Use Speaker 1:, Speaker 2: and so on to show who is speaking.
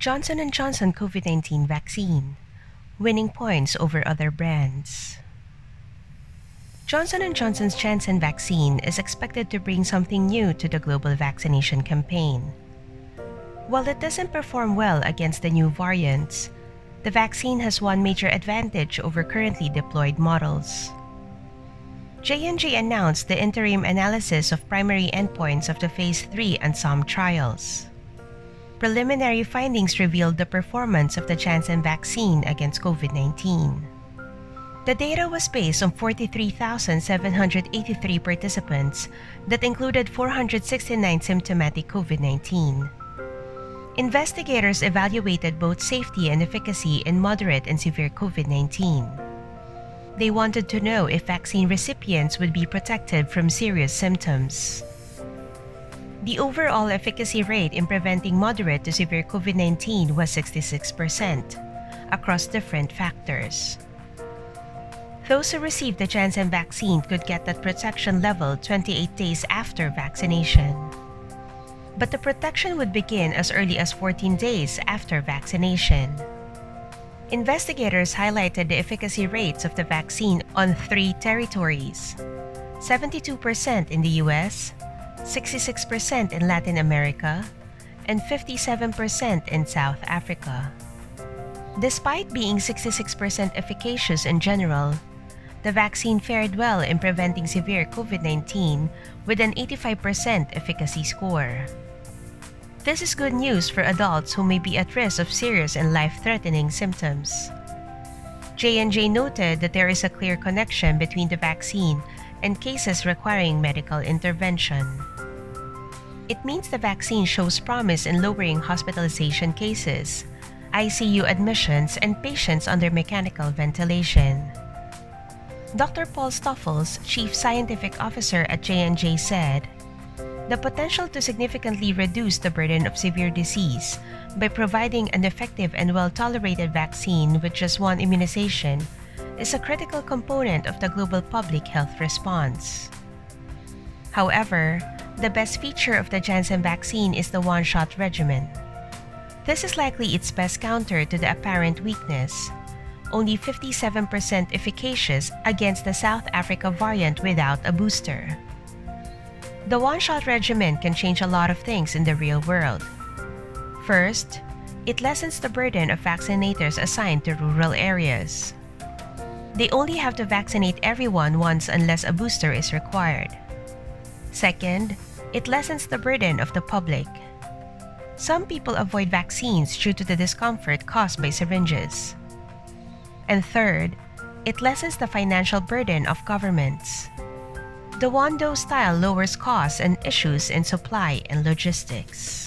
Speaker 1: Johnson & Johnson COVID-19 vaccine, winning points over other brands. Johnson & Johnson's Janssen vaccine is expected to bring something new to the global vaccination campaign. While it doesn't perform well against the new variants, the vaccine has one major advantage over currently deployed models. J&J announced the interim analysis of primary endpoints of the Phase 3 and some trials. Preliminary findings revealed the performance of the Janssen vaccine against COVID-19. The data was based on 43,783 participants that included 469 symptomatic COVID-19. Investigators evaluated both safety and efficacy in moderate and severe COVID-19. They wanted to know if vaccine recipients would be protected from serious symptoms. The overall efficacy rate in preventing moderate to severe COVID-19 was 66% across different factors. Those who received the Janssen vaccine could get that protection level 28 days after vaccination. But the protection would begin as early as 14 days after vaccination. Investigators highlighted the efficacy rates of the vaccine on 3 territories: 72% in the US, 66% in Latin America, and 57% in South Africa. Despite being 66% efficacious in general, the vaccine fared well in preventing severe COVID-19 with an 85% efficacy score. This is good news for adults who may be at risk of serious and life-threatening symptoms. J&J noted that there is a clear connection between the vaccine and cases requiring medical intervention. It means the vaccine shows promise in lowering hospitalization cases, ICU admissions, and patients under mechanical ventilation. Dr. Paul Stoffels, Chief Scientific Officer at J&J, said, "The potential to significantly reduce the burden of severe disease by providing an effective and well-tolerated vaccine with just one immunization is a critical component of the global public health response." However, the best feature of the Janssen vaccine is the one-shot regimen. This is likely its best counter to the apparent weakness, only 57% efficacious against the South Africa variant without a booster. The one-shot regimen can change a lot of things in the real world. First, it lessens the burden of vaccinators assigned to rural areas. They only have to vaccinate everyone once unless a booster is required. Second, it lessens the burden of the public. Some people avoid vaccines due to the discomfort caused by syringes. And third, it lessens the financial burden of governments. The one-dose style lowers costs and issues in supply and logistics.